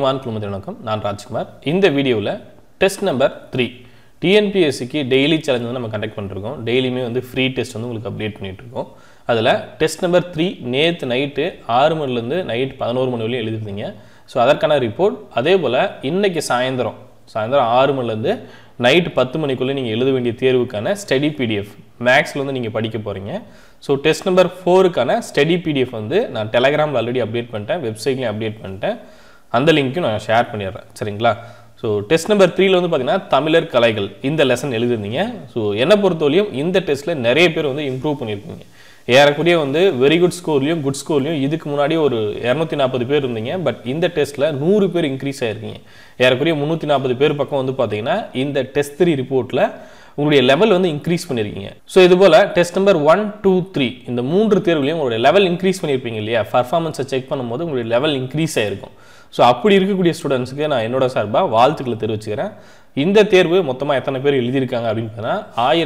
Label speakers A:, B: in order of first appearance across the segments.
A: பணிவான குழுமத்தின் வணக்கம். நான் ராஜ்குமார். இந்த வீடியோவில் டெஸ்ட் நம்பர் 3 டிஎன்பிஎஸ்சிக்கு டெய்லி சேலஞ்ச் வந்து நம்ம கண்டக்ட் பண்ணிருக்கோம். டெய்லியுமே வந்து ஃப்ரீ டெஸ்ட் வந்து உங்களுக்கு அப்டேட் பண்ணிட்டு இருக்கோம். அதில் டெஸ்ட் நம்பர் 3 நேற்று நைட்டு 6 மணிலேருந்து நைட் 11 மணி வரையும் எழுதிருந்தீங்க. ஸோ அதற்கான ரிப்போர்ட் அதே போல் இன்றைக்கி சாயந்தரம் 6 மணிலேருந்து நைட் 10 மணிக்குள்ளே நீங்கள் எழுத வேண்டிய தேர்வுக்கான ஸ்டடி பிடிஎஃப் மேக்ஸில் வந்து நீங்கள் படிக்க போகிறீங்க. ஸோ டெஸ்ட் நம்பர் 4க்கான ஸ்டடி பிடிஎஃப் வந்து நான் டெலகிராமில் ஆல்ரெடி அப்டேட் பண்ணிட்டேன், வெப்சைட்லேயும் அப்டேட் பண்ணிட்டேன். அந்த லிங்க்கும் நான் ஷேர் பண்ணிடுறேன். சரிங்களா? ஸோ டெஸ்ட் நம்பர் 3ல் வந்து பார்த்தீங்கன்னா தமிழர் கலைகள் இந்த லெசன் எழுதிருந்தீங்க. ஸோ என்னை பொறுத்தவரையும் இந்த டெஸ்ட்டில் நிறைய பேர் வந்து இம்ப்ரூவ் பண்ணியிருக்கீங்க. ஏறக்குறைய வந்து வெரி குட் ஸ்கோர்லையும் குட் ஸ்கோர்லையும் இதுக்கு முன்னாடி ஒரு 240 பேர் இருந்தீங்க. பட் இந்த டெஸ்ட்டில் 100 பேர் இன்க்ரீஸ் ஆகிருக்கீங்க. ஏறக்குறைய 340 பேர் பக்கம் வந்து பார்த்தீங்கன்னா இந்த டெஸ்ட் 3 ரிப்போர்ட்டில் உங்களுடைய லெவல் வந்து இன்க்ரீஸ் பண்ணியிருக்கீங்க. ஸோ இது போல் டெஸ்ட் நம்பர் 1, 2, 3 இந்த 3 தேர்வுலையும் உங்களுடைய லெவல் இன்க்ரீஸ் பண்ணியிருப்பீங்க இல்லையா? பர்ஃபார்மன்ஸை செக் பண்ணும்போது உங்களுடைய லெவல் இன்க்ரீஸ் ஆகிருக்கும். ஸோ அப்படி இருக்கக்கூடிய ஸ்டூடெண்ட்ஸுக்கு நான் என்னோட சார்பாக வாழ்த்துக்களை தெரிவிச்சுக்கிறேன். இந்த தேர்வு மொத்தமாக எத்தனை பேர் எழுதியிருக்காங்க அப்படின்னு பார்த்தீங்கன்னா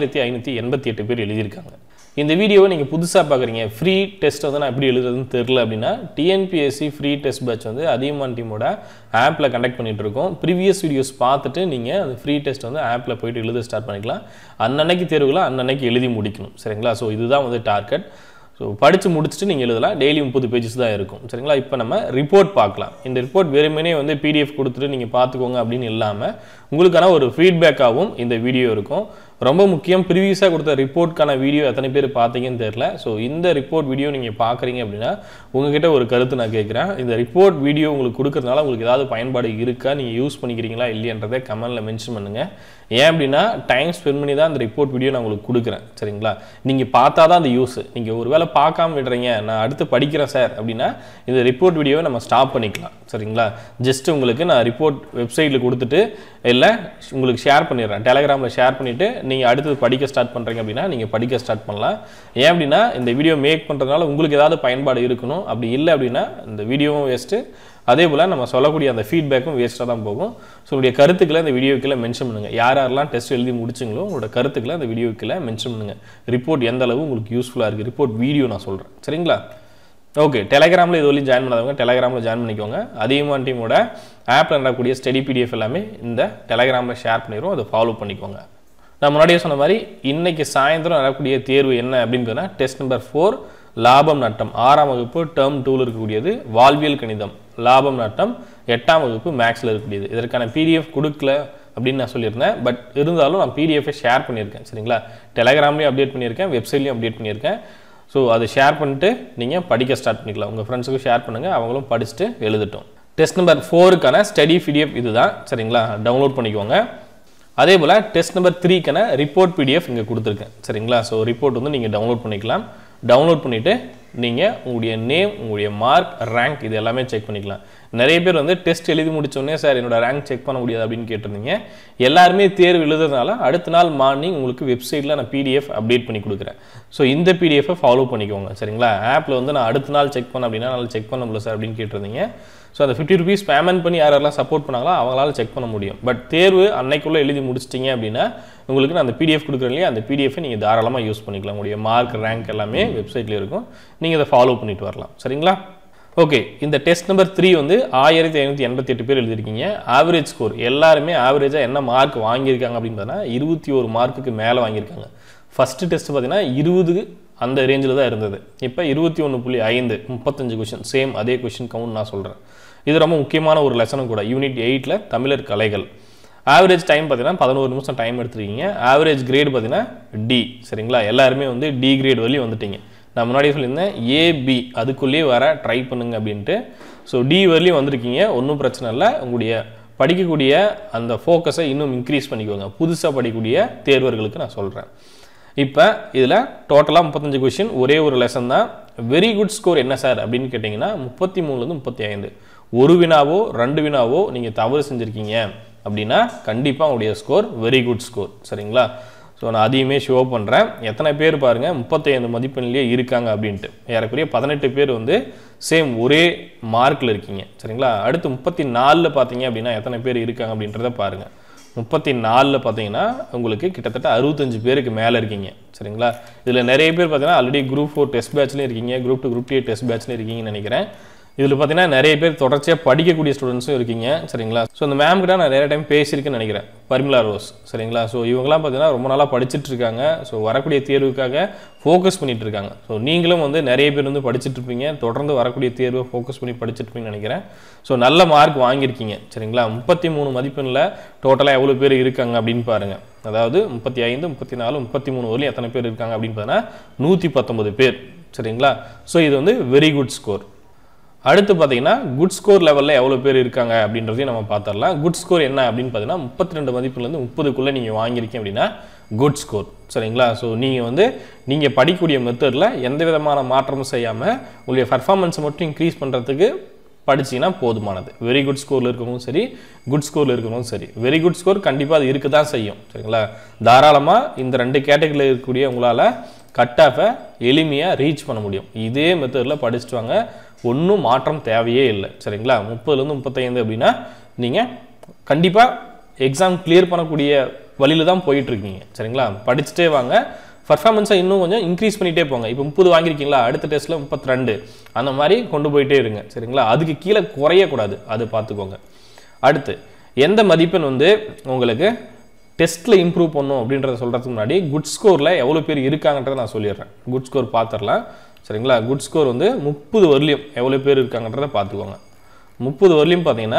A: 1588 பேர் எழுதியிருக்காங்க. இந்த வீடியோவை நீங்கள் புதுசாக பார்க்குறீங்க, ஃப்ரீ டெஸ்ட் வந்து நான் எப்படி எழுதுறதுன்னு தெரில அப்படின்னா டிஎன்பிஎஸ்சி ஃப்ரீ டெஸ்ட் பேட்ச் வந்து அதியமான் டீமோட ஆப்பில் கண்டக்ட் பண்ணிகிட்டு இருக்கோம். ப்ரீவியஸ் வீடியோஸ் பார்த்துட்டு நீங்கள் அந்த ஃப்ரீ டெஸ்ட் வந்து ஆப்பில் போய்ட்டு எழுத ஸ்டார்ட் பண்ணிக்கலாம். அன்னன்னைக்கு தேர்வுகளை அன்னன்னைக்கு எழுதி முடிக்கணும். சரிங்களா? ஸோ இதுதான் வந்து டார்கெட். ஸோ படித்து முடிச்சுட்டு நீங்கள் எழுதலாம். டெய்லி 30 பேஜஸ் தான் இருக்கும். சரிங்களா? இப்போ நம்ம ரிப்போர்ட் பார்க்கலாம். இந்த ரிப்போர்ட் வெறுமனே வந்து பிடிஎஃப் கொடுத்துட்டு நீங்கள் பார்த்துக்கோங்க அப்படின்னு இல்லாமல் உங்களுக்கான ஒரு ஃபீட்பேக்காகவும் இந்த வீடியோ இருக்கும். ரொம்ப முக்கியம், ப்ரீவியஸாக கொடுத்த ரிப்போர்ட்கான வீடியோ எத்தனை பேர் பார்த்தீங்கன்னு தெரில. ஸோ இந்த ரிப்போர்ட் வீடியோ நீங்கள் பார்க்குறீங்க அப்படின்னா உங்ககிட்ட ஒரு கருத்து நான் கேட்குறேன். இந்த ரிப்போர்ட் வீடியோ உங்களுக்கு கொடுக்கறதுனால உங்களுக்கு ஏதாவது பயன்பாடு இருக்கா, நீங்கள் யூஸ் பண்ணிக்கிறீங்களா இல்லையன்றதை கமெண்டில் மென்ஷன் பண்ணுங்கள். ஏன் அப்படின்னா டைம் ஸ்பெண்ட் பண்ணி தான் அந்த ரிப்போர்ட் வீடியோ நான் உங்களுக்கு கொடுக்குறேன். சரிங்களா? நீங்கள் பார்த்தா தான் அந்த யூஸ். நீங்கள் ஒரு வேளை பார்க்காம விடுறீங்க, நான் அடுத்து படிக்கிறேன் சார் அப்படின்னா இந்த ரிப்போர்ட் வீடியோவை நம்ம ஸ்டாப் பண்ணிக்கலாம். சரிங்களா? ஜஸ்ட் உங்களுக்கு நான் ரிப்போர்ட் வெப்சைட்டில் கொடுத்துட்டு இல்லை உங்களுக்கு ஷேர் பண்ணிடுறேன், டெலகிராமில் ஷேர் பண்ணிவிட்டு நீங்கள் அடுத்தது படிக்க ஸ்டார்ட் பண்ணுறீங்க அப்படின்னா நீங்கள் படிக்க ஸ்டார்ட் பண்ணலாம். ஏன் அப்படின்னா இந்த வீடியோ மேக் பண்ணுறதுனால உங்களுக்கு ஏதாவது பயன்பாடு இருக்கணும். அப்படி இல்லை அப்படின்னா இந்த வீடியோவும் வேஸ்ட்டு, அதே போல் நம்ம சொல்லக்கூடிய அந்த ஃபீட்பேக்கும் வேஸ்ட்டாக தான் போகும். ஸோ உங்களுடைய கருத்துக்களை இந்த வீடியோக்கில் மென்ஷன் பண்ணுங்கள். யாரெல்லாம் டெஸ்ட் எழுதி முடிச்சிங்களோ உங்களோட கருத்துக்களை அந்த வீடியோக்கில் மென்ஷன் பண்ணுங்கள். ரிப்போர்ட் எந்த அளவு உங்களுக்கு யூஸ்ஃபுல்லாக இருக்குது, ரிப்போர்ட் வீடியோ நான் சொல்கிறேன். சரிங்களா? ஓகே, டெலகிராமில் இது வரையும் ஜாயின் பண்ணாதவங்க டெலகிராமில் ஜாயின் பண்ணிக்கோங்க. அதியமான் டீமோட ஆப்பில் நடக்கக்கூடிய ஸ்டடி பிடிஎஃப் எல்லாமே இந்த டெலகிராமில் ஷேர் பண்ணிடுவோம். அதை ஃபாலோ பண்ணிக்கோங்க. நான் முன்னாடியே சொன்ன மாதிரி இன்றைக்கி சாயந்தரம் நடக்கக்கூடிய தேர்வு என்ன அப்படின்னு பார்த்தீங்கன்னா டெஸ்ட் நம்பர் 4 லாபம் நட்டம் 6ஆம் வகுப்பு டேர்ம் 2ல் இருக்கக்கூடியது, வாழ்வியல் கணிதம் லாபம் நட்டம் 8ஆம் வகுப்பு மேக்ஸில் இருக்கக்கூடியது. இதற்கான பிடிஎஃப் கொடுக்கல அப்படின்னு நான் சொல்லியிருந்தேன். பட் இருந்தாலும் நான் பிடிஎஃபை ஷேர் பண்ணியிருக்கேன். சரிங்களா? டெலகிராம்லேயும் அப்டேட் பண்ணியிருக்கேன், வெப்சைட்லேயும் அப்டேட் பண்ணியிருக்கேன். ஸோ அதை ஷேர் பண்ணிட்டு நீங்கள் படிக்க ஸ்டார்ட் பண்ணிக்கலாம். உங்கள் ஃப்ரெண்ட்ஸுக்கும் ஷேர் பண்ணுங்கள், அவங்களும் படிச்சுட்டு எழுதட்டும். டெஸ்ட் நம்பர் 4க்கான ஸ்டடி பிடிஎஃப் இதுதான். சரிங்களா? டவுன்லோட் பண்ணிக்கோங்க. அதே போல் டெஸ்ட் நம்பர் 3க்கான ரிப்போர்ட் பிடிஎஃப் இங்கே கொடுத்துருக்கேன். சரிங்களா? ஸோ ரிப்போர்ட் வந்து நீங்கள் டவுன்லோட் பண்ணிக்கலாம். டவுன்லோட் பண்ணிவிட்டு நீங்கள் உங்களுடைய நேம், உங்களுடைய மார்க், ரேங்க் இது எல்லாமே செக் பண்ணிக்கலாம். நிறைய பேர் வந்து டெஸ்ட் எழுதி முடித்தோடனே சார் என்னோட ரேங்க் செக் பண்ண முடியாது அப்படின்னு கேட்டிருந்தீங்க. எல்லாருமே தேர்வு எழுதுறதுனால அடுத்த நாள் மார்னிங் உங்களுக்கு வெப்சைட்டில் நான் பிடிஎஃப் அப்டேட் பண்ணி கொடுக்குறேன். ஸோ இந்த பிடிஎஃபை ஃபாலோ பண்ணிக்கோங்க. சரிங்களா? ஆப்பில் வந்து நான் அடுத்த நாள் செக் பண்ண அப்படின்னா நாள் செக் பண்ண முடியல சார் அப்படின்னு கேட்டிருந்தீங்க. ஸோ அந்த 50 rupees பேமெண்ட் பண்ணி யாரெல்லாம் சப்போர்ட் பண்ணாங்களோ அவங்களால செக் பண்ண முடியும். பட் தேர்வு அன்னைக்குள்ளே எழுதி முடிச்சிட்டிங்க அப்படின்னா உங்களுக்கு நான் அந்த பிடிஎஃப் கொடுக்குறேன் இல்லையா, அந்த பிடிஎஃபை நீங்கள் தாராளமாக யூஸ் பண்ணிக்கலாம். உங்களுடைய மார்க், ரேங்க் எல்லாமே வெப்சைட்டில் இருக்கும். நீங்கள் இதை ஃபாலோ பண்ணிட்டு வரலாம். சரிங்களா? ஓகே, இந்த டெஸ்ட் நம்பர் 3 வந்து 1588 பேர் எழுதியிருக்கீங்க. ஆவரேஜ் ஸ்கோர் எல்லாருமே ஆவரேஜாக என்ன மார்க் வாங்கியிருக்காங்க அப்படின்னு பார்த்தீங்கன்னா 21 மார்க்குக்கு மேலே வாங்கியிருக்காங்க. ஃபஸ்ட்டு டெஸ்ட் பார்த்தீங்கன்னா 20 அந்த ரேஞ்சில் தான் இருந்தது. இப்போ 21.5 35 கொஷின் சேம் அதே கொஷின் கவுண்ட் நான் சொல்கிறேன். இது ரொம்ப முக்கியமான ஒரு லெசனும் கூட. யூனிட் 8ல் தமிழர் கலைகள். ஆவரேஜ் டைம் பார்த்தீங்கன்னா 11 நிமிஷம் டைம் எடுத்துருக்கீங்க. ஆவரேஜ் கிரேடு பார்த்தீங்கன்னா டி. சரிங்களா? எல்லாருமே வந்து டி கிரேட் வரையும் வந்துட்டீங்க. நான் முன்னாடியே சொல்லியிருந்தேன் ஏபி அதுக்குள்ளேயே வர ட்ரை பண்ணுங்க அப்படின்ட்டு. ஸோ டி வரலையும் வந்திருக்கீங்க, ஒன்றும் பிரச்சனை இல்லை. உங்களுடைய படிக்கக்கூடிய அந்த ஃபோக்கஸை இன்னும் இன்க்ரீஸ் பண்ணிக்கோங்க. புதுசாக படிக்கக்கூடிய தேர்வர்களுக்கு நான் சொல்கிறேன். இப்போ இதில் டோட்டலாக 35 கொஷின், ஒரே ஒரு லெசன் தான். வெரி குட் ஸ்கோர் என்ன சார் அப்படின்னு கேட்டிங்கன்னா 33லேருந்து 35. ஒரு வினாவோ 2 வினாவோ நீங்கள் தவறு செஞ்சுருக்கீங்க அப்படின்னா கண்டிப்பாக உங்களுடைய ஸ்கோர் வெரி குட் ஸ்கோர். சரிங்களா? ஸோ நான் அதையுமே ஷோ பண்ணுறேன். எத்தனை பேர் பாருங்கள் 35 மதிப்பெண்லேயே இருக்காங்க அப்படின்ட்டு. ஏறக்குறைய 18 பேர் வந்து சேம் ஒரே மார்க்கில் இருக்கீங்க. சரிங்களா? அடுத்து 34ல் பார்த்தீங்க அப்படின்னா எத்தனை பேர் இருக்காங்க அப்படின்றத பாருங்கள். 34ல் பார்த்தீங்கன்னா உங்களுக்கு கிட்டத்தட்ட 65 பேருக்கு மேலே இருக்கீங்க. சரிங்களா? இதில் நிறைய பேர் பார்த்தீங்கன்னா ஆல்ரெடி குரூப் 4 டெஸ்ட் பேட்ச்லேயும் இருக்கீங்க, குரூப் 2 குரூப் 3 டெஸ்ட் பேட்ச்லேயும் இருக்கீங்கன்னு நினைக்கிறேன். இதில் பார்த்தீங்கன்னா நிறைய பேர் தொடர்ச்சியாக படிக்கக்கூடிய ஸ்டூடெண்ட்ஸும் இருக்கீங்க சரிங்களா. ஸோ இந்த மேம் கிட்ட நான் நிறைய டைம் பேசியிருக்கேன்னு நினைக்கிறேன், பரிமலா ரோஸ் சரிங்களா. ஸோ இவங்கெல்லாம் பார்த்தீங்கன்னா ரொம்ப நாளாக படிச்சுட்டு இருக்காங்க. ஸோ வரக்கூடிய தேர்வுக்காக ஃபோக்கஸ் பண்ணிட்டு இருக்காங்க. ஸோ நீங்களும் வந்து நிறைய பேர் வந்து படிச்சுட்டு இருப்பீங்க, தொடர்ந்து வரக்கூடிய தேர்வை ஃபோக்கஸ் பண்ணி படிச்சுட்டு இருப்பீங்கன்னு நினைக்கிறேன். ஸோ நல்ல மார்க் வாங்கியிருக்கீங்க சரிங்களா. 33 மதிப்பெண்ணில் டோட்டலாக எவ்வளோ பேர் இருக்காங்க அப்படின்னு பாருங்கள். அதாவது 35, 34, 33 வரலையும் எத்தனை பேர் இருக்காங்க அப்படின்னு பார்த்தீங்கன்னா 119 பேர் சரிங்களா. ஸோ இது வந்து வெரி குட் ஸ்கோர். அடுத்து பார்த்தீங்கன்னா குட் ஸ்கோர் லெவலில் எவ்வளோ பேர் இருக்காங்க அப்படின்றதையும் நம்ம பார்த்துடலாம். குட் ஸ்கோர் என்ன அப்படின்னு பார்த்தீங்கன்னா 32 மதிப்புலேருந்து 30க்குள்ளே நீங்கள் வாங்கியிருக்கீங்க அப்படின்னா குட் ஸ்கோர் சரிங்களா. ஸோ நீங்கள் படிக்கக்கூடிய மெத்தடில் எந்த விதமான மாற்றமும் செய்யாமல் உங்களுடைய பர்ஃபார்மன்ஸை மட்டும் இன்க்ரீஸ் பண்ணுறதுக்கு படிச்சிங்கன்னா போதுமானது. வெரி குட் ஸ்கோரில் இருக்கவும் சரி, குட் ஸ்கோரில் இருக்கவும் சரி. வெரி குட் ஸ்கோர் கண்டிப்பாக அது இருக்க தான் செய்யும் சரிங்களா. தாராளமாக இந்த 2 கேட்டகரியில் இருக்கக்கூடிய உங்களால் கட் ஆஃபை எளிமையாக ரீச் பண்ண முடியும். இதே மெத்தடில் படிச்சுட்டு வாங்க, ஒன்றும் மாற்றம் தேவையே இல்லை சரிங்களா. 30லேருந்து 35 அப்படின்னா நீங்கள் கண்டிப்பாக எக்ஸாம் கிளியர் பண்ணக்கூடிய வழியில் தான் போயிட்டுருக்கீங்க சரிங்களா. படிச்சுட்டே வாங்க, பர்ஃபார்மன்ஸை இன்னும் கொஞ்சம் இன்க்ரீஸ் பண்ணிகிட்டே போங்க. இப்போ 30 வாங்கியிருக்கீங்களா, அடுத்த டெஸ்ட்டில் 32 அந்த மாதிரி கொண்டு போயிட்டே இருங்க சரிங்களா. அதுக்கு கீழே குறையக்கூடாது, அது பார்த்துக்கோங்க. அடுத்து எந்த மதிப்பெண் வந்து உங்களுக்கு டெஸ்ட்டில் இம்ப்ரூவ் பண்ணும் அப்படின்றத சொல்கிறதுக்கு முன்னாடி குட் ஸ்கோரில் எவ்வளோ பேர் இருக்காங்கன்றதை நான் சொல்லிடுறேன். குட் ஸ்கோர் பார்த்துடலாம் சரிங்களா. குட் ஸ்கோர் வந்து 30 வரலையும் எவ்வளோ பேர் இருக்காங்கன்றதை பார்த்துக்கோங்க. 30 வரலையும் பார்த்தீங்கன்னா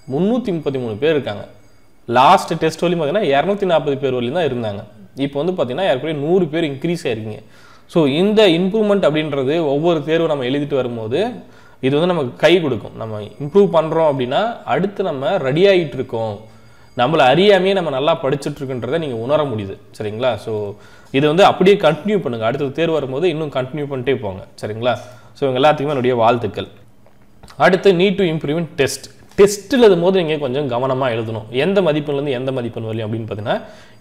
A: 333 பேர் இருக்காங்க. லாஸ்ட் டெஸ்ட் வரலையும் பார்த்தீங்கன்னா 240 பேர் வரலையும் தான் இருந்தாங்க. இப்போ வந்து பார்த்தீங்கன்னா ஏற்கனவே 100 பேர் இன்க்ரீஸ் ஆகிருக்கீங்க. ஸோ இந்த இம்ப்ரூவ்மெண்ட் அப்படின்றது ஒவ்வொரு தேர்வு நம்ம எழுதிட்டு வரும்போது இது வந்து நமக்கு கை கொடுக்கும். நம்ம இம்ப்ரூவ் பண்ணுறோம் அப்படின்னா அடுத்து நம்ம ரெடி ஆகிட்டு இருக்கோம், நம்மளை அறியாமையே நம்ம நல்லா படிச்சுட்டு இருக்குன்றதை நீங்கள் உணர முடியுது சரிங்களா. ஸோ இது வந்து அப்படியே கண்டினியூ பண்ணுங்கள், அடுத்த தேர்வு வரும்போது இன்னும் கண்டினியூ பண்ணிட்டே போங்க சரிங்களா. ஸோ இவங்க எல்லாத்துக்குமே என்னுடைய வாழ்த்துக்கள். அடுத்து need to improve in test. டெஸ்ட்டில் எழுதும்போது நீங்கள் கொஞ்சம் கவனமாக எழுதணும். எந்த மதிப்பெண்லேருந்து எந்த மதிப்பெண் வரலையும் அப்படின்னு பார்த்தீங்கன்னா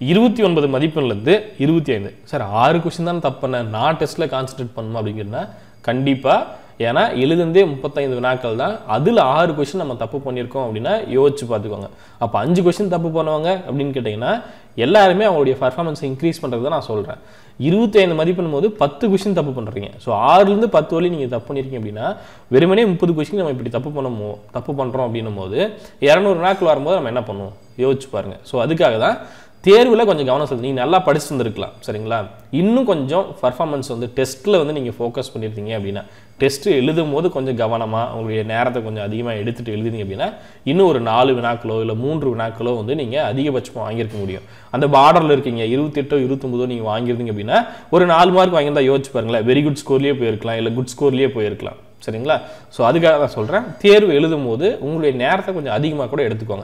A: 29 மதிப்பெண்லேருந்து 25. சார் 6 கொஸ்டின் தான் தப்பு பண்ணேன், நான் டெஸ்ட்டில் கான்சன்ட்ரேட் பண்ணணும் அப்படிங்கிறனா கண்டிப்பாக. ஏன்னா எழுதுந்தே 35 வினாக்கள் தான், அதில் 6 கொஸ்டின் நம்ம தப்பு பண்ணியிருக்கோம் அப்படின்னா யோசிச்சு பார்த்துக்கோங்க. அப்போ 5 கொஸ்டின் தப்பு பண்ணுவாங்க அப்படின்னு கேட்டிங்கன்னா எல்லாருமே அவங்களுடைய பர்ஃபார்மன்ஸை இன்க்ரீஸ் பண்ணுறது நான் சொல்கிறேன். 25 மதிப்பெண் போது 10 கொஸ்டின் தப்பு பண்ணுறீங்க. ஸோ 6லேருந்து 10 வரையும் நீங்கள் தப்பு பண்ணியிருக்கீங்க அப்படின்னா வெறுமனே 30 கொஸ்டின் நம்ம இப்படி தப்பு பண்ணுறோம் அப்படின்னும் போது 200 வினாக்கள் வரும்போது நம்ம என்ன பண்ணுவோம் யோசிச்சு பாருங்கள். ஸோ அதுக்காக தான் தேர்வில் கொஞ்சம் கவனம் செலுத்து. நீங்கள் நல்லா படிச்சு வந்துருக்கலாம் சரிங்களா. இன்னும் கொஞ்சம் பர்ஃபார்மன்ஸ் வந்து டெஸ்ட்டில் வந்து நீங்கள் ஃபோக்கஸ் பண்ணியிருந்தீங்க அப்படின்னா, டெஸ்ட்டு எழுதும் போது கொஞ்சம் கவனமாக உங்களுடைய நேரத்தை கொஞ்சம் அதிகமாக எடுத்துகிட்டு எழுதிங்க அப்படின்னா இன்னும் ஒரு 4 வினாக்களோ இல்லை 3 வினாக்களோ வந்து நீங்கள் அதிகபட்சமாக வாங்கியிருக்க முடியும். அந்த பார்டரில் இருக்கீங்க 28, 29 நீங்கள் வாங்கியிருந்தீங்க அப்படின்னா ஒரு 4 மார்க் வாங்கியிருந்தா யோசிச்சு பாருங்களேன், வெரி குட் ஸ்கோர்லேயே போயிருக்கலாம், இல்லை குட் ஸ்கோர்லேயே போயிருக்கலாம் சரிங்களா. ஸோ அதுக்காக தான் சொல்கிறேன், தேர்வு எழுதும் போது உங்களுடைய நேரத்தை கொஞ்சம் அதிகமாக கூட எடுத்துக்கோங்க.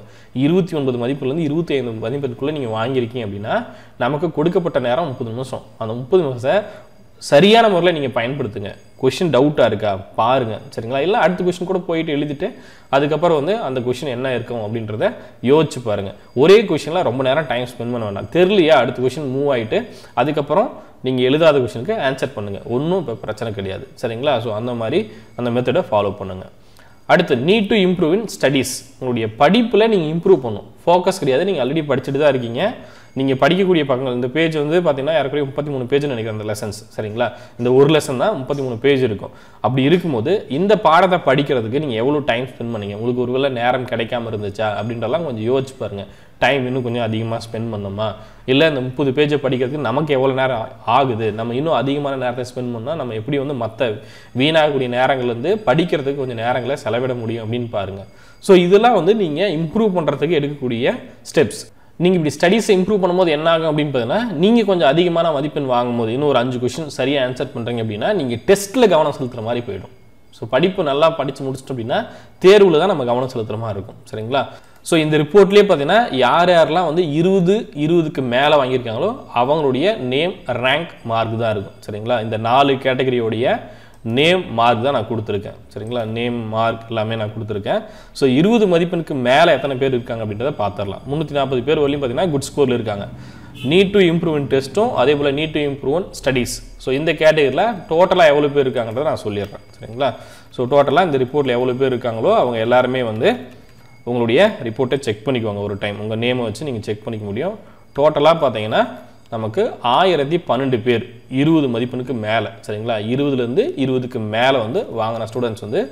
A: 29 மதிப்புலேருந்து 25 மதிப்பெண்ணுக்குள்ளே நீங்கள் வாங்கியிருக்கீங்க அப்படின்னா நமக்கு கொடுக்கப்பட்ட நேரம் 30 நிமிஷம். அந்த 30 நிமிஷத்தை சரியான முறையில் நீங்கள் பயன்படுத்துங்க. கொஷின் டவுட்டாக இருக்கா பாருங்கள் சரிங்களா. இல்லை அடுத்த கொஷின் கூட போயிட்டு எழுதிட்டு அதுக்கப்புறம் வந்து அந்த கொஷின் என்ன இருக்கும் அப்படின்றத யோசிச்சு பாருங்கள். ஒரே கொஷினில் ரொம்ப நேரம் டைம் ஸ்பெண்ட் பண்ண வேண்டாம். தெரியலையா அடுத்த கொஷின் மூவ் ஆகிட்டு அதுக்கப்புறம் நீங்கள் எழுதாத கொஷனுக்கு ஆன்சர் பண்ணுங்கள், ஒன்றும் இப்போ பிரச்சனை கிடையாது சரிங்களா. ஸோ அந்த மாதிரி அந்த மெத்தடை ஃபாலோ பண்ணுங்கள். அடுத்து need to improve in studies. உங்களுடைய படிப்பில் நீங்கள் இம்ப்ரூவ் பண்ணணும், ஃபோக்கஸ் கிடையாது. நீங்கள் ஆல்ரெடி படிச்சுட்டு தான் இருக்கீங்க. நீங்கள் படிக்கக்கூடிய பக்கங்கள் இந்த பேஜ் வந்து பார்த்தீங்கன்னா ஏற்கனவே 33 பேஜ் நினைக்கிறேன் அந்த லெசன்ஸ் சரிங்களா. இந்த ஒரு லெசன் தான் 33 பேஜ் இருக்கும். அப்படி இருக்கும்போது இந்த பாடத்தை படிக்கிறதுக்கு நீங்கள் எவ்வளோ டைம் ஸ்பெண்ட் பண்ணீங்க, உங்களுக்கு ஒருவேளை நேரம் கிடைக்காம இருந்துச்சா அப்படின்றலாம் கொஞ்சம் யோசிச்சு பாருங்கள். டைம் இன்னும் கொஞ்சம் அதிகமாக ஸ்பெண்ட் பண்ணோமா, இல்லை இந்த 30 பேஜை படிக்கிறதுக்கு நமக்கு எவ்வளோ நேரம் ஆகுது, நம்ம இன்னும் அதிகமான நேரத்தை ஸ்பெண்ட் பண்ணால் நம்ம எப்படி வந்து மற்ற வீணாகக்கூடிய நேரங்கள்லேருந்து படிக்கிறதுக்கு கொஞ்சம் நேரங்களை செலவிட முடியும் அப்படின்னு பாருங்கள். ஸோ இதெல்லாம் வந்து நீங்கள் இம்ப்ரூவ் பண்ணுறதுக்கு எடுக்கக்கூடிய ஸ்டெப்ஸ். நீங்கள் இப்படி ஸ்டடீஸை இம்ப்ரூவ் பண்ணும்போது என்ன ஆகும் அப்படின்னு பார்த்தீங்கன்னா நீங்கள் கொஞ்சம் அதிகமான மதிப்பெண் வாங்கும்போது இன்னும் ஒரு 5 கொஸ்டின் சரியாக ஆன்சர் பண்ணுறீங்க அப்படின்னா நீங்கள் டெஸ்ட்டில் கவனம் செலுத்துகிற மாதிரி போயிடும். ஸோ படிப்பு நல்லா படித்து முடிச்சிட்டோம் அப்படின்னா தேர்வில் தான் நம்ம கவனம் செலுத்துகிற மாதிரி இருக்கும் சரிங்களா. ஸோ இந்த ரிப்போர்ட்லேயே பார்த்தீங்கன்னா யாரெல்லாம் வந்து 20க்கு மேலே வாங்கியிருக்காங்களோ அவங்களுடைய நேம் ரேங்க் மார்க் தான் இருக்கும் சரிங்களா. இந்த 4 கேட்டகரியோடைய நேம் மார்க் தான் நான் கொடுத்துருக்கேன் சரிங்களா. நேம் மார்க் எல்லாமே நான் கொடுத்துருக்கேன். ஸோ 20 மதிப்பெண்ணுக்கு மேலே எத்தனை பேர் இருக்காங்க அப்படின்றத பார்த்துடலாம். 340 பேர் வரலையும் பார்த்தீங்கன்னா குட் ஸ்கோரில் இருக்காங்க. நீட் டு இம்ப்ரூவ் இன் டெஸ்ட்டும் அதே போல் need to improve in studies. So இந்த கேட்டகரியில் டோட்டலாக எவ்வளோ பேர் இருக்காங்கன்றதை நான் சொல்லிடுறேன் சரிங்களா. ஸோ டோட்டலாக இந்த ரிப்போர்ட்டில் எவ்வளோ பேர் இருக்காங்களோ அவங்க எல்லாருமே வந்து உங்களுடைய ரிப்போர்ட்டை செக் பண்ணிக்குவாங்க ஒரு டைம். உங்கள் நேமை வச்சு நீங்கள் செக் பண்ணிக்க முடியும். டோட்டலாக பார்த்தீங்கன்னா நமக்கு 1012 பேர் 20 மதிப்பெண்ணுக்கு மேலே சரிங்களா 20லேருந்து 20க்கு மேலே வந்து வாங்கின ஸ்டூடெண்ட்ஸ் வந்து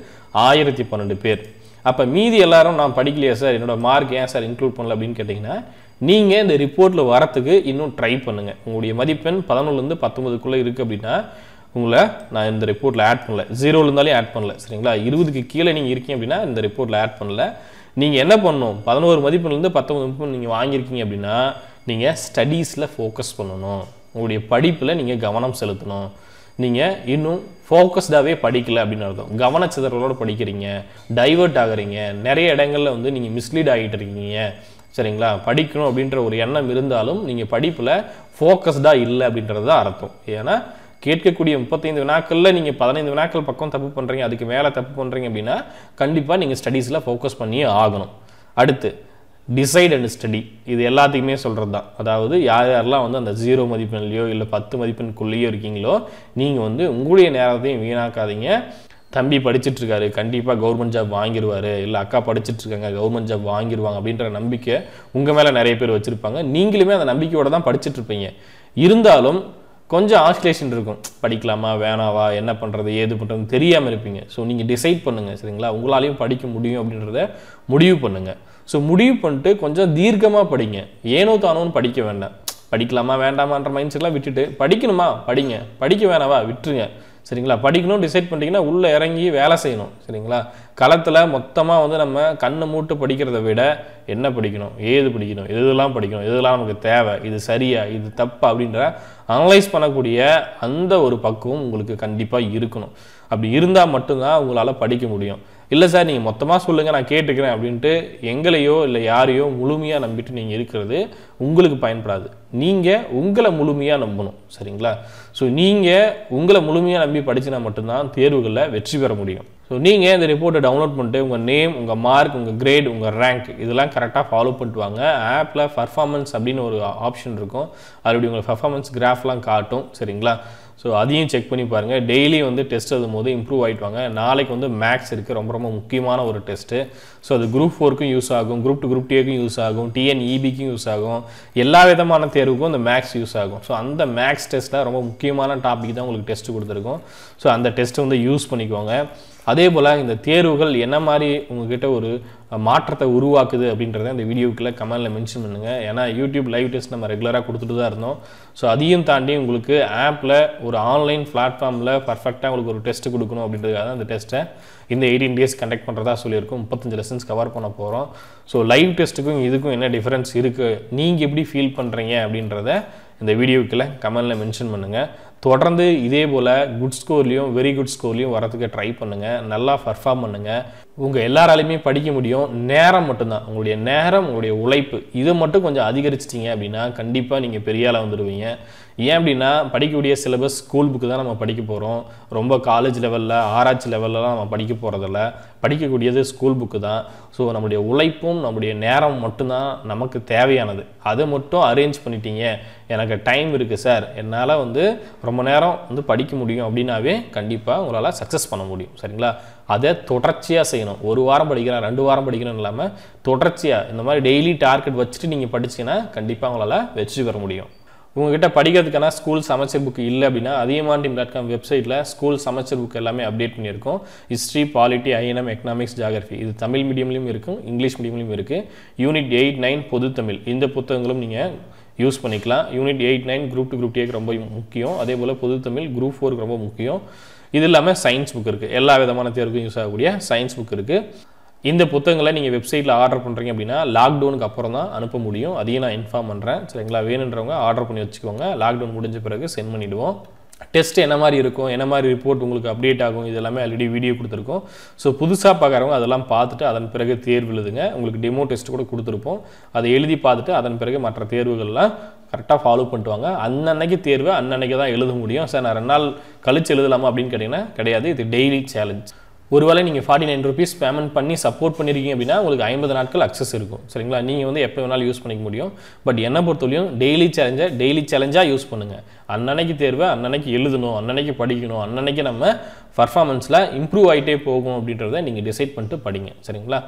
A: 1012 பேர். அப்போ மீதி எல்லாரும் நான் படிக்கலையா சார் என்னோட மார்க் ஏன் சார் இன்க்ளூட் பண்ணல அப்படின்னு கேட்டிங்கன்னா நீங்கள் இந்த ரிப்போர்ட்டில் வரத்துக்கு இன்னும் ட்ரை பண்ணுங்கள். உங்களுடைய மதிப்பெண் 11லேருந்து 19க்குள்ளே இருக்குது அப்படின்னா உங்களை நான் இந்த ரிப்போர்ட்டில் ஆட் பண்ணல, 0 இருந்தாலும் ஆட் பண்ணல சரிங்களா. 20க்கு கீழே நீங்கள் இருக்கீங்க அப்படின்னா இந்த ரிப்போர்ட்டில் ஆட் பண்ணல. நீங்கள் என்ன பண்ணணும், 11 மதிப்பெண்லேருந்து 19 மதிப்பெண் நீங்கள் வாங்கியிருக்கீங்க அப்படின்னா நீங்கள் ஸ்டடீஸில் ஃபோக்கஸ் பண்ணணும், உங்களுடைய படிப்பில் நீங்கள் கவனம் செலுத்தணும். நீங்கள் இன்னும் ஃபோக்கஸ்டாகவே படிக்கலை அப்படின்னு அர்த்தம். கவனச்சிதறலோடு படிக்கிறீங்க, டைவர்ட் ஆகுறீங்க, நிறைய இடங்களில் வந்து நீங்கள் மிஸ்லீட் ஆகிட்டு இருக்கீங்க சரிங்களா. படிக்கணும் அப்படின்ற ஒரு எண்ணம் இருந்தாலும் நீங்கள் படிப்பில் ஃபோக்கஸ்டாக இல்லை அப்படின்றது தான் அர்த்தம். ஏன்னா கேட்கக்கூடிய 35 வினாக்களில் நீங்கள் 15 வினாக்கள் பக்கம் தப்பு பண்ணுறீங்க, அதுக்கு மேலே தப்பு பண்ணுறீங்க அப்படின்னா கண்டிப்பாக நீங்கள் ஸ்டடீஸில் ஃபோக்கஸ் பண்ணியே ஆகணும். அடுத்து டிசைட் அண்ட் ஸ்டடி, இது எல்லாத்துக்குமே சொல்கிறது தான். அதாவது யார் யாரெல்லாம் வந்து அந்த 0 மதிப்பெண்லையோ இல்லை 10 மதிப்பெண்குள்ளேயோ இருக்கீங்களோ நீங்கள் வந்து உங்களுடைய நேரத்தையும் வீணாக்காதீங்க. தம்பி படிச்சுட்ருக்காரு, கண்டிப்பாக கவர்மெண்ட் ஜாப் வாங்கிடுவார், இல்லை அக்கா படிச்சுட்ருக்காங்க கவர்மெண்ட் ஜாப் வாங்கிடுவாங்க அப்படின்ற நம்பிக்கை உங்கள் மேலே நிறைய பேர் வச்சுருப்பாங்க. நீங்களுமே அந்த நம்பிக்கையோடு தான் படிச்சுட்ருப்பீங்க. இருந்தாலும் கொஞ்சம் ஆஸ்லேஷன் இருக்கும், படிக்கலாமா வேணாவா, என்ன பண்ணுறது ஏது பண்ணுறதுன்னு தெரியாமல் இருப்பீங்க. ஸோ நீங்கள் டிசைட் பண்ணுங்கள் சரிங்களா, உங்களாலையும் படிக்க முடியும் அப்படின்றத முடிவு பண்ணுங்கள். ஸோ முடிவு பண்ணிட்டு கொஞ்சம் தீர்க்கமாக படிங்க, ஏனோ தானோன்னு படிக்க வேண்டாம். படிக்கலாமா வேண்டாமான்ற மைண்ட் செட்லாம் விட்டுட்டு படிக்கணுமா படிங்க, படிக்க வேணாவா விட்டுருங்க சரிங்களா. படிக்கணும் டிசைட் பண்ணிட்டீங்கன்னா உள்ளே இறங்கி வேலை செய்யணும் சரிங்களா. களத்தில் மொத்தமாக வந்து நம்ம கண்ணை மூட்டு படிக்கிறத விட என்ன படிக்கணும், ஏது படிக்கணும், எதெல்லாம் படிக்கணும், எதெல்லாம் நமக்கு தேவை, இது சரியா இது தப்பா அப்படின்ற அனலைஸ் பண்ணக்கூடிய அந்த ஒரு பக்குவம் உங்களுக்கு கண்டிப்பாக இருக்கணும். அப்படி இருந்தால் மட்டும்தான் உங்களால் படிக்க முடியும். இல்லை சார் நீங்கள் மொத்தமாக சொல்லுங்கள் நான் கேட்டுக்கிறேன் அப்படின்ட்டு எங்களையோ இல்லை யாரையோ முழுமையாக நம்பிட்டு நீங்கள் இருக்கிறது உங்களுக்கு பயன்படாது. நீங்கள் உங்களை முழுமையாக நம்பணும் சரிங்களா. ஸோ நீங்கள் உங்களை முழுமையாக நம்பி படிச்சினா மட்டும்தான் தேர்வுகளில் வெற்றி பெற முடியும். ஸோ நீங்கள் இந்த ரிப்போர்ட்டை டவுன்லோட் பண்ணிட்டு உங்கள் நேம், உங்கள் மார்க், உங்கள் கிரேட், உங்கள் ரேங்க் இதெல்லாம் கரெக்டாக ஃபாலோ பண்ணிட்டு வாங்க. ஆப்பில் பர்ஃபார்மன்ஸ் அப்படின்னு ஒரு ஆப்ஷன் இருக்கும், அப்படி உங்கள் பர்ஃபார்மன்ஸ் கிராஃப்லாம் காட்டும் சரிங்களா. ஸோ அதையும் செக் பண்ணி பாருங்கள். டெய்லி வந்து டெஸ்ட் எழுதும் போது இம்ப்ரூவ் ஆகிட்டு வாங்க. நாளைக்கு வந்து மேக்ஸ் இருக்குது, ரொம்ப ரொம்ப முக்கியமான ஒரு டெஸ்ட்டு. ஸோ அது குரூப் 4க்கும் யூஸ் ஆகும், குரூப் 2 குரூப் 2க்கும் யூஸ் ஆகும், TNEBக்கும் யூஸ் ஆகும், எல்லா விதமான தேர்வுக்கும் இந்த மேக்ஸ் யூஸ் ஆகும். ஸோ அந்த மேக்ஸ் டெஸ்ட்டில் ரொம்ப முக்கியமான டாபிக் தான் உங்களுக்கு டெஸ்ட்டு கொடுத்துருக்கோம். ஸோ அந்த டெஸ்ட்டை வந்து யூஸ் பண்ணிக்கோங்க. அதே போல் இந்த தேர்வுகள் என்ன மாதிரி உங்ககிட்ட ஒரு மாற்றத்தை உருவாக்குது அப்படின்றத இந்த வீடியோக்குள்ளே கமெண்டில் மென்ஷன் பண்ணுங்கள். ஏன்னா யூடியூப் லைவ் டெஸ்ட் நம்ம ரெகுலராக கொடுத்துட்டு தான் இருந்தோம். ஸோ அதையும் தாண்டி உங்களுக்கு ஆப்பில் ஒரு ஆன்லைன் பிளாட்ஃபார்மில் பர்ஃபெக்டாக உங்களுக்கு ஒரு டெஸ்ட்டு கொடுக்கணும் அப்படின்றதுக்காக தான் இந்த டெஸ்ட்டை இந்த 18 டேஸ் கண்டக்ட் பண்ணுறதா சொல்லியிருக்கோம். 35 லெசன்ஸ் கவர் பண்ண போகிறோம். ஸோ லைவ் டெஸ்ட்டுக்கும் இதுக்கும் என்ன டிஃப்ரென்ஸ் இருக்குது, நீங்கள் எப்படி ஃபீல் பண்ணுறீங்க அப்படின்றத இந்த வீடியோக்குள்ளே கமெண்டில் மென்ஷன் பண்ணுங்கள். தொடர்ந்து இதே போல் குட் ஸ்கோர்லேயும் வெரி குட் ஸ்கோர்லேயும் வரதுக்கு ட்ரை பண்ணுங்கள், நல்லா பர்ஃபார்ம் பண்ணுங்கள். உங்கள் எல்லாராலையுமே படிக்க முடியும். நேரம் மட்டும்தான், உங்களுடைய நேரம், உங்களுடைய உழைப்பு இதை மட்டும் கொஞ்சம் அதிகரிச்சிட்டிங்க அப்படின்னா கண்டிப்பாக நீங்கள் பெரிய ஆளாக வந்துடுவீங்க. ஏன் அப்படின்னா படிக்கக்கூடிய சிலபஸ் ஸ்கூல் புக்கு தான் நம்ம படிக்க போகிறோம். ரொம்ப காலேஜ் லெவலில் ஆராய்ச்சி லெவல்லலாம் நம்ம படிக்க போகிறதில்ல, படிக்கக்கூடியது ஸ்கூல் புக்கு தான். ஸோ நம்முடைய உழைப்பும் நம்முடைய நேரம் மட்டும்தான் நமக்கு தேவையானது. அதை மட்டும் அரேஞ்ச் பண்ணிட்டீங்க, எனக்கு டைம் இருக்குது சார், என்னால் வந்து ரொம்ப நேரம் வந்து படிக்க முடியும் அப்படின்னாவே கண்டிப்பாக உங்களால் சக்ஸஸ் பண்ண முடியும் சரிங்களா. அதை தொடர்ச்சியாக செய்யணும். ஒரு வாரம் படிக்கிறேன் 2 வாரம் படிக்கணும் இல்லாமல் தொடர்ச்சியாக இந்த மாதிரி டெய்லி டார்கெட் வச்சுட்டு நீங்கள் படிச்சிங்கன்னா கண்டிப்பாக உங்களால் வெற்றி பெற முடியும். உங்ககிட்ட படிக்கிறதுக்கான ஸ்கூல் சமச்சர் புக் இல்லை அப்படின்னா athiyaman.com வெப்சைட்டில் ஸ்கூல் சமச்சர் புக் எல்லாமே அப்டேட் பண்ணியிருக்கோம். History, polity, INM, economics, geography இது தமிழ் மீடியம்லையும் இருக்கும், இங்கிலீஷ் மீடியம்லையும் இருக்குது. யூனிட் 8, 9 பொது தமிழ் இந்த புத்தகங்களும் நீங்கள் யூஸ் பண்ணிக்கலாம். யூனிட் 8, 9 குரூப் 2 குரூப் 2க்கு ரொம்ப முக்கியம். அதே போல் பொது தமிழ் குரூப் 4க்கு ரொம்ப முக்கியம். இது இல்லாமல் சயின்ஸ் புக் இருக்குது, எல்லா விதமான தேர்வுக்கும் யூஸ் ஆகக்கூடிய சயின்ஸ் புக் இருக்குது. இந்த புத்தகங்களை நீங்கள் வெப்சைட்டில் ஆர்டர் பண்ணுறீங்க அப்படின்னா லாக்டவுனுக்கு அப்புறம் தான் அனுப்ப முடியும். அதையும் நான் இன்ஃபார்ம் பண்ணுறேன் சரிங்களா. வேணுன்றவங்க ஆர்டர் பண்ணி வச்சுக்கோங்க, லாக்டவுன் முடிஞ்ச பிறகு சென்ட் பண்ணிவிடுவோம். டெஸ்ட் என்ன மாதிரி இருக்கும், என்ன மாதிரி ரிப்போர்ட் உங்களுக்கு அப்டேட் ஆகும், இது எல்லாமே ஆல்ரெடி வீடியோ கொடுத்துருக்கோம். ஸோ புதுசாக பார்க்குறவங்க அதெல்லாம் பார்த்துட்டு அதன் பிறகு தேர்வு எழுதுங்க. உங்களுக்கு டெமோ டெஸ்ட் கூட கொடுத்துருப்போம், அதை எழுதி பார்த்துட்டு அதன் பிறகு மற்ற தேர்வுகள்லாம் கரெக்டாக ஃபாலோ பண்ணிட்டு வாங்க. அன்னன்னைக்கு தேர்வு அன்னன்னைக்கு தான் எழுத முடியும். சார் நான் 2 நாள் கழிச்சு எழுதலாமா அப்படின்னு கேட்டிங்கன்னா கிடையாது, இது டெய்லி சேலஞ்ச். ஒருவேளை நீங்கள் 49 rupees பேமெண்ட் பண்ணி சப்போர்ட் பண்ணியிருக்கீங்க அப்படின்னா உங்களுக்கு 50 நாட்கள் அக்சஸ் இருக்கும் சரிங்களா. நீங்கள் வந்து எப்போ வேணாலும் யூஸ் பண்ணிக்க முடியும். பட் என்னை பொறுத்தவரையும் டெய்லி சேலஞ்சாக யூஸ் பண்ணுங்கள். அன்னன்னைக்கு தேர்வை அன்னன்னைக்கு எழுதணும், அன்னன்னைக்கு படிக்கணும், அன்னன்னைக்கு நம்ம பர்ஃபார்மன்ஸில் இம்ப்ரூவ் ஆகிட்டே போகும் அப்படின்றத நீங்கள் டிசைட் பண்ணிட்டு படிங்க சரிங்களா.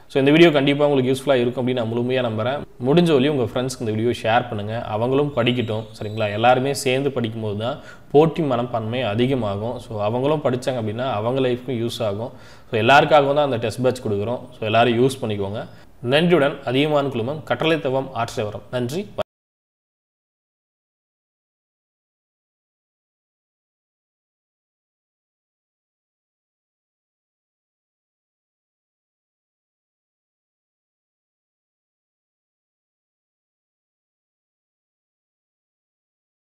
A: ஸோ இந்த வீடியோ கண்டிப்பாக உங்களுக்கு யூஸ்ஃபுல்லாக இருக்கும் அப்படின்னு நான் முழுமையாக நம்புகிறேன். முடிஞ்ச வரையும் உங்கள் ஃப்ரெண்ட்ஸ்க்கு இந்த வீடியோ ஷேர் பண்ணுங்கள், அவங்களும் படிக்கட்டும். சரிங்களா? எல்லாருமே சேர்ந்து படிக்கும்போது தான் போட்டி மனப்பான்மை அதிகமாகும். ஸோ அவங்களும் படித்தாங்க அப்படின்னா அவங்க லைஃப்க்கும் யூஸ் ஆகும். ஸோ எல்லாருக்காகவும் தான் அந்த டெஸ்ட் பேட்ச் கொடுக்குறோம். ஸோ எல்லோரும் யூஸ் பண்ணிக்கோங்க. நன்றியுடன் அதியமான் குழுமம் கட்டளை தவம் ஆற்ற வரும். நன்றி.